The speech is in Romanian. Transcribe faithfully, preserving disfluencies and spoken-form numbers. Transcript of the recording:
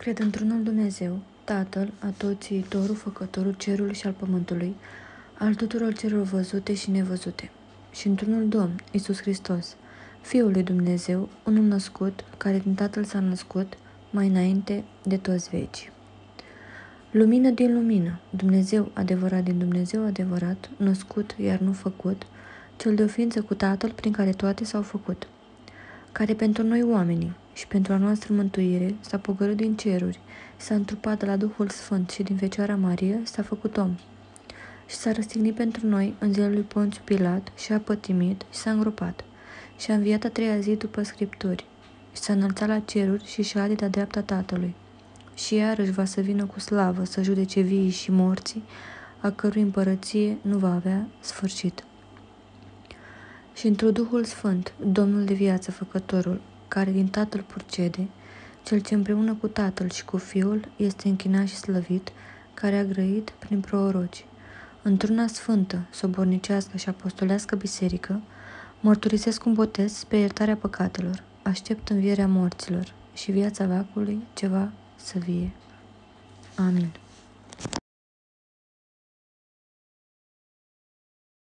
Cred într-unul Dumnezeu, Tatăl, Atotțiitorul, Făcătorul cerului și al pământului, al tuturor celor văzute și nevăzute, și într-unul Domn, Iisus Hristos, Fiul lui Dumnezeu, unul născut, care din Tatăl s-a născut, mai înainte de toți vecii. Lumină din lumină, Dumnezeu adevărat din Dumnezeu adevărat, născut, iar nu făcut, cel de o ființă cu Tatăl prin care toate s-au făcut, care pentru noi oamenii și pentru a noastră mântuire s-a pogorât din ceruri, s-a întrupat de la Duhul Sfânt și din Fecioara Marie s-a făcut om și s-a răstignit pentru noi în zilele lui Ponțiu Pilat și a pătimit și s-a îngropat și a înviat a treia zi după Scripturi și s-a înălțat la ceruri și șade de-a dreapta Tatălui și iarăși va să vină cu slavă să judece viii și morții, a cărui împărăție nu va avea sfârșit. Și într-o Duhul Sfânt, Domnul de viață, Făcătorul, care din Tatăl purcede, cel ce împreună cu Tatăl și cu Fiul este închinat și slăvit, care a grăit prin proroci, într-una sfântă, sobornicească și apostolească biserică, mărturisesc un botez spre iertarea păcatelor, aștept învierea morților și viața veacului ceva să vie. Amin.